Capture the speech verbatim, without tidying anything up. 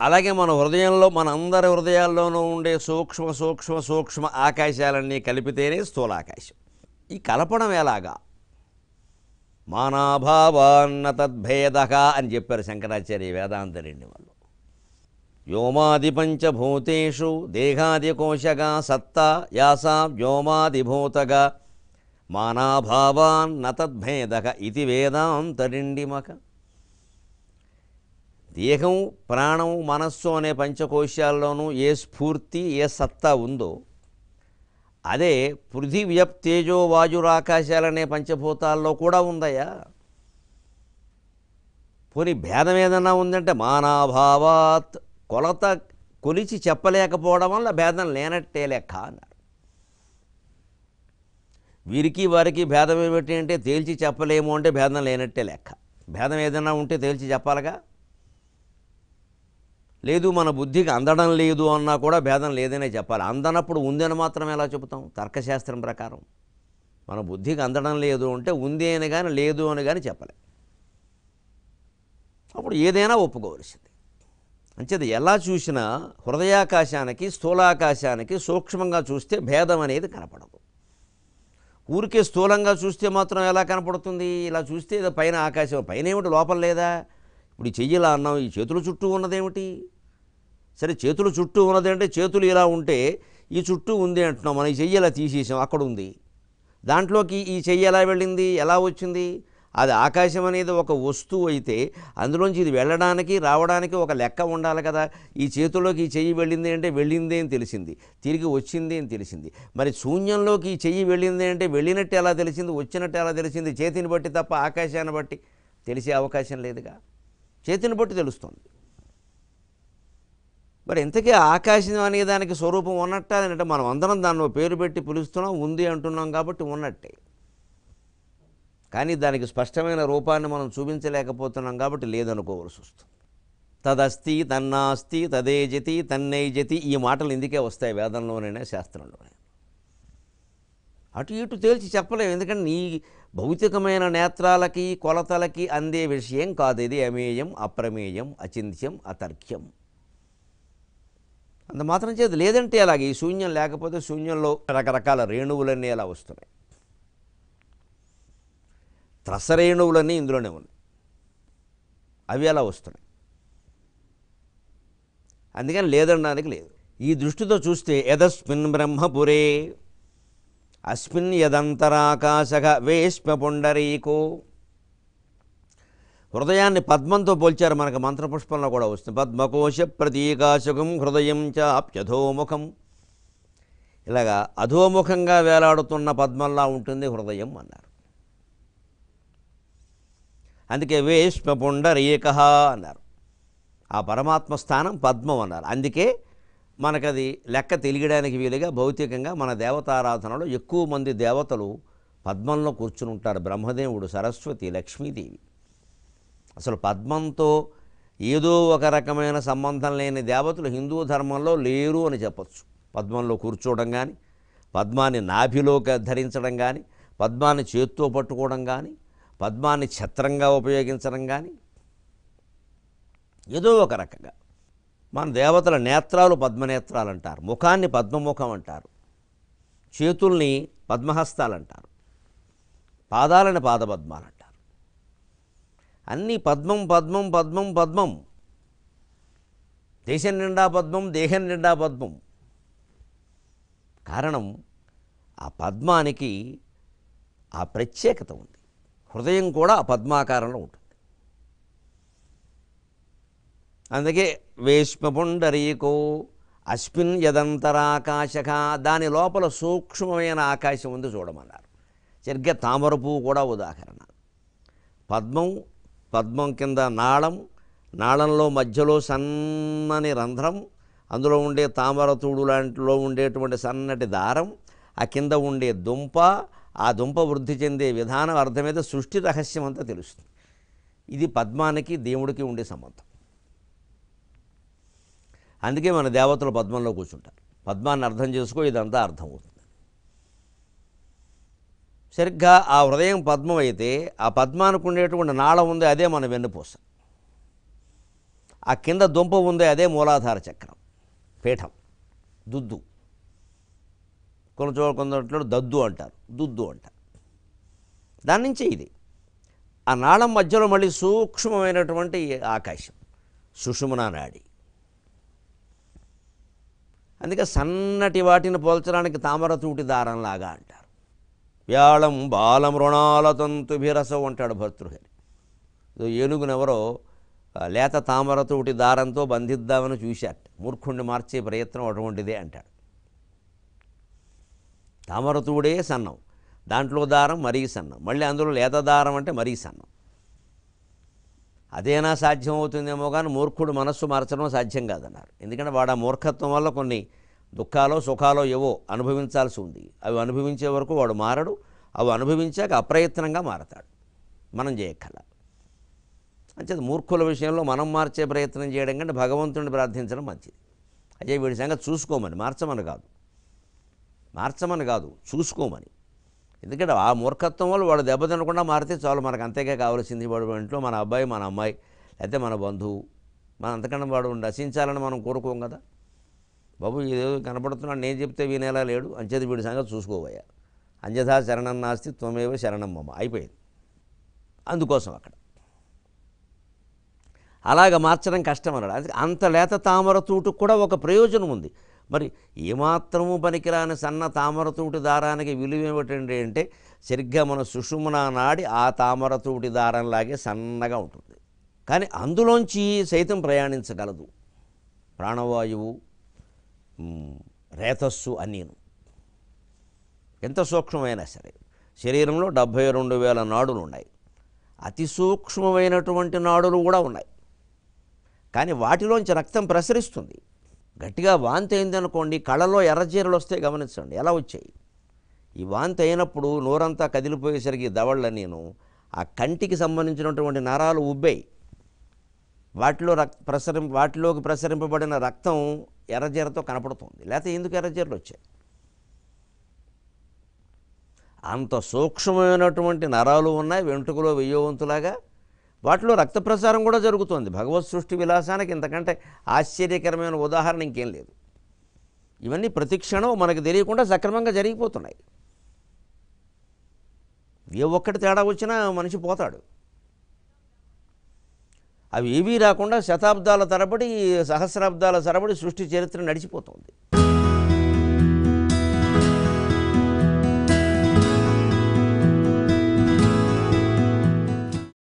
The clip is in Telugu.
అలాగే మన హృదయంలో మన అందరి హృదయాల్లోనూ ఉండే సూక్ష్మ సూక్ష్మ సూక్ష్మ ఆకాశాలన్నీ కలిపితేనే స్థూలాకాశం. ఈ కలపడం ఎలాగా? మానాభావాన్న తద్భేదక అని చెప్పారు శంకరాచార్య వేదాంత రెండు వాళ్ళు. వ్యోమాది పంచభూతేషు దేహాది కోశగా సత్తా యాసా వ్యోమాదిభూతగా మానాభావాన్న తద్భేదక ఇది వేదాంతరిండిమక. దేహం, ప్రాణం, మనస్సు అనే పంచకోశాల్లోనూ ఏ స్ఫూర్తి ఏ సత్తా ఉందో అదే పృథివ్యప్ తేజో వాయురాకాశాలనే పంచభూతాల్లో కూడా ఉందయ్యా. పోనీ భేదం ఏదన్నా ఉందంటే మానాభావాత్, కొలత కొలిచి చెప్పలేకపోవడం వల్ల భేదం లేనట్టే లెక్క అన్నారు. వీరికి వారికి భేదం ఏమిటి అంటే తేల్చి చెప్పలేము అంటే భేదం లేనట్టే లెక్క. భేదం ఏదన్నా ఉంటే తేల్చి చెప్పాలిగా. లేదు మన బుద్ధికి అందడం లేదు అన్నా కూడా భేదం లేదనే చెప్పాలి. అందనప్పుడు ఉందని మాత్రం ఎలా చెబుతాం? తర్కశాస్త్రం ప్రకారం మన బుద్ధికి అందడం లేదు అంటే ఉంది అని కానీ లేదు అని కానీ చెప్పలే. అప్పుడు ఏదైనా ఒప్పుకోవలసింది. అంచేది ఎలా చూసినా హృదయాకాశానికి స్థూలాకాశానికి సూక్ష్మంగా చూస్తే భేదం అనేది కనపడదు. ఊరికే స్థూలంగా చూస్తే మాత్రం ఎలా కనపడుతుంది? ఇలా చూస్తే ఏదో పైన ఆకాశం, పైన ఏమిటి లోపల లేదా? ఇప్పుడు ఈ చెయ్యిలా అన్నాం, ఈ చేతుల చుట్టూ ఉన్నదేమిటి? సరే చేతుల చుట్టూ ఉన్నది అంటే చేతులు ఇలా ఉంటే ఈ చుట్టూ ఉంది అంటున్నాం. మనం ఈ చెయ్యి ఇలా తీసేసాం, అక్కడ ఉంది. దాంట్లోకి ఈ చెయ్యి ఎలా వెళ్ళింది, ఎలా వచ్చింది? అది ఆకాశం అనేది ఒక వస్తువు అయితే అందులోంచి ఇది వెళ్ళడానికి రావడానికి ఒక లెక్క ఉండాలి కదా. ఈ చేతుల్లోకి ఈ చెయ్యి వెళ్ళింది అంటే వెళ్ళింది అని తెలిసింది, తిరిగి వచ్చింది అని తెలిసింది. మరి శూన్యంలోకి ఈ చెయ్యి వెళ్ళింది అంటే వెళ్ళినట్టు ఎలా తెలిసింది, వచ్చినట్టు ఎలా తెలిసింది? చేతిని బట్టి తప్ప ఆకాశాన్ని బట్టి తెలిసే అవకాశం లేదుగా. చేతిని బట్టి తెలుస్తుంది. మరి ఇంతకీ ఆకాశం అనే దానికి స్వరూపం ఉన్నట్ట అంటే మనం అందరం దాన్ని పేరు పెట్టి పిలుస్తున్నాం, ఉంది అంటున్నాం కాబట్టి ఉన్నట్టే. కానీ దానికి స్పష్టమైన రూపాన్ని మనం చూపించలేకపోతున్నాం కాబట్టి లేదనుకోవాల్సి వస్తుంది. తదస్తి తన్నాస్తి తదేజతి తన్నైజతి ఈ మాటలు ఇందుకే వస్తాయి వేదంలోనైనా శాస్త్రంలోనే. అటు ఇటు తేల్చి చెప్పలేము. ఎందుకంటే నీ భౌతికమైన నేత్రాలకి కొలతలకి అందే విషయం కాదు ఇది. అమేయం అప్రమేయం అచింత్యం అతర్క్యం. అంత మాత్రం చేతి లేదంటే అలాగే ఈ శూన్యం లేకపోతే శూన్యంలో రకరకాల రేణువులన్నీ ఎలా వస్తున్నాయి. త్రసరేణువులన్నీ ఇందులోనే ఉన్నాయి, అవి ఎలా వస్తున్నాయి. అందుకని లేదనడానికి లేదు. ఈ దృష్టితో చూస్తే యదస్మిన్ బ్రహ్మపురే అస్మిన్ యదంతరాకాశః వేష్మ పుండరీకో. హృదయాన్ని పద్మంతో పోల్చారు, మనకు మంత్రపుష్పంలో కూడా వస్తుంది. పద్మకోశ ప్రతీకాశకం హృదయం చాప్యధోముఖం. ఇలాగా అధోముఖంగా వేలాడుతున్న పద్మంలా ఉంటుంది హృదయం అన్నారు. అందుకే వేష్మ పుండరీకః అన్నారు. ఆ పరమాత్మ స్థానం పద్మం అన్నారు. అందుకే మనకది లెక్క తెలియడానికి వీలుగా భౌతికంగా మన దేవతారాధనలో ఎక్కువ మంది దేవతలు పద్మంలో కూర్చుని ఉంటారు. బ్రహ్మదేవుడు, సరస్వతి, లక్ష్మీదేవి. అసలు పద్మంతో ఏదో ఒక రకమైన సంబంధం లేని దేవతలు హిందూ ధర్మంలో లేరు అని చెప్పచ్చు. పద్మంలో కూర్చోవడం కానీ, పద్మాన్ని నాభిలో ధరించడం కానీ, పద్మాన్ని చేత్తో పట్టుకోవడం కానీ, పద్మాన్ని ఛత్రంగా ఉపయోగించడం కానీ, ఏదో ఒక రకంగా మన దేవతల నేత్రాలు పద్మనేత్రాలు అంటారు, ముఖాన్ని పద్మముఖం అంటారు, చేతుల్ని పద్మహస్తాలు అంటారు, పాదాలని పాదపద్మాలు అంటారు. అన్నీ పద్మం పద్మం పద్మం పద్మం. దేశం నిండా పద్మం, దేహం నిండా పద్మం. కారణం ఆ పద్మానికి ఆ ప్రత్యేకత ఉంది. హృదయం కూడా ఆ పద్మాకారంలో ఉంటుంది. అందుకే వేష్మ పుండరీకో అస్మిన్ యదంతరాకాశః. దాని లోపల సూక్ష్మమైన ఆకాశం ఉంది చూడమన్నారు. సరిగ్గా తామర పువ్వు కూడా ఉదాహరణ. పద్మం, పద్మం కింద నాళం, నాళంలో మధ్యలో సన్నని రంధ్రం, అందులో ఉండే తామరతూడు లాంటిలో ఉండేటువంటి సన్నటి దారం, ఆ కింద ఉండే దుంప, ఆ దుంప వృద్ధి చెందే విధానం అర్థమైతే సృష్టి రహస్యం అంతా తెలుస్తుంది. ఇది పద్మానికి దేవుడికి ఉండే సంబంధం. అందుకే మన దేవతలు పద్మంలో కూర్చుంటారు. పద్మాన్ని అర్థం చేసుకో, ఇదంతా అర్థమవుతుంది. సరిగ్గా ఆ హృదయం పద్మం అయితే ఆ పద్మానికి ఉండేటువంటి నాళం ఉంది, అదే మన వెన్నుపూస. ఆ కింద దుంప ఉందే అదే మూలాధార చక్రం, పీఠం, దుద్దు. కొన్ని చోట్ల కొందట్లో దద్దు అంటారు, దుద్దు అంటారు. దాని నుంచి ఇది ఆ నాళం మధ్యలో మళ్ళీ సూక్ష్మమైనటువంటి ఆకాశం, సుషుమ్నా నాడి. అందుకే సన్నటి వాటిని పోల్చడానికి తామరతూటి దారంలాగా అంటారు. వ్యాళం బాలం రుణాల తంతుభిరసవు అంటాడు భర్తృహరి. ఏనుగునెవరో లేత తామరతూటి దారంతో బంధిద్దామని చూశాట, మూర్ఖుణ్ణి మార్చే ప్రయత్నం అటువంటిదే అంటాడు. తామరతూడే సన్నం, దాంట్లో దారం మరీ సన్నం, మళ్ళీ అందులో లేత దారం అంటే మరీ సన్నం. అదేనా సాధ్యం అవుతుందేమో కానీ మూర్ఖుడు మనస్సు మార్చడం సాధ్యం కాదన్నారు. ఎందుకంటే వాడు ఆ మూర్ఖత్వం వల్ల కొన్ని దుఃఖాలో సుఖాలో ఏవో అనుభవించాల్సి ఉంది. అవి అనుభవించే వరకు వాడు మారడు. అవి అనుభవించాక అప్రయత్నంగా మారతాడు, మనం చేయక్కల. అంచేత మూర్ఖుల విషయంలో మనం మార్చే ప్రయత్నం చేయడం కంటే భగవంతుడిని ప్రార్థించడం మంచిది. అదే వీడి సంగతి చూసుకోమని, మార్చమని కాదు, మార్చమని కాదు చూసుకోమని. ఎందుకంటే ఆ మూర్ఖత్వం వల్ల వాడు దెబ్బతినకుండా మారితే చాలు, మనకు అంతేగా కావాల్సింది. వాడు ఇంట్లో మన అబ్బాయి, మన అమ్మాయి, లేకపోతే మన బంధువు, మన అంతకన్నా వాడు నశించాలని మనం కోరుకోం కదా. బాబు ఏదో కనపడుతున్నాడు, నేను చెప్తే వినేలా లేడు, అంచేది వీడి సంగతి చూసుకోబోయా. అంజథా శరణం నాస్తి త్వమేవ శరణం మమ, అయిపోయింది. అందుకోసం అక్కడ అలాగ మార్చడం కష్టం అన్నాడు. అందుకే అంత లేత తామర తూటుకు కూడా ఒక ప్రయోజనం ఉంది. మరి ఏమాత్రము పనికిరాని సన్న తామరతూటి దారానికి విలువ ఏమిటండి అంటే సరిగ్గా మన సుషుమ్నా నాడి ఆ తామరతూటి దారంలాగే సన్నగా ఉంటుంది. కానీ అందులోంచి సైతం ప్రయాణించగలదు ప్రాణవాయువు, రేతస్సు అన్నీను. ఎంత సూక్ష్మమైనా సరే శరీరంలో డెబ్భై రెండు వేల నాడులు ఉన్నాయి. అతి సూక్ష్మమైనటువంటి నాడులు కూడా ఉన్నాయి. కానీ వాటిలోంచి రక్తం ప్రసరిస్తుంది. గట్టిగా వాంతి అయిందనుకోండి, కళ్ళలో ఎర్రజీరలు వస్తే గమనించండి ఎలా వచ్చాయి. ఈ వాంతి అయినప్పుడు నోరంతా కదిలిపోయేసరికి దవళ్ళ నేను ఆ కంటికి సంబంధించినటువంటి నరాలు ఉబ్బాయి, వాటిలో రక్ ప్రసరి వాటిలోకి ప్రసరింపబడిన రక్తం ఎర్రజీరతో కనపడుతుంది. లేకపోతే ఎందుకు ఎర్రజీరలు వచ్చాయి? అంత సూక్ష్మమైనటువంటి నరాలు ఉన్నాయి వెంట్రుకలో వెయ్యవంతులాగా. వాటిలో రక్త ప్రసారం కూడా జరుగుతుంది. భగవత్ సృష్టి విలాసానికి ఇంతకంటే ఆశ్చర్యకరమైన ఉదాహరణ ఇంకేం లేదు. ఇవన్నీ ప్రతిక్షణం మనకు తెలియకుండా సక్రమంగా జరిగిపోతున్నాయి. ఏ ఒక్కటి తేడా వచ్చినా మనిషి పోతాడు. అవి ఏవీ రాకుండా శతాబ్దాల తరబడి, సహస్రాబ్దాల తరబడి సృష్టి చరిత్ర నడిచిపోతుంది.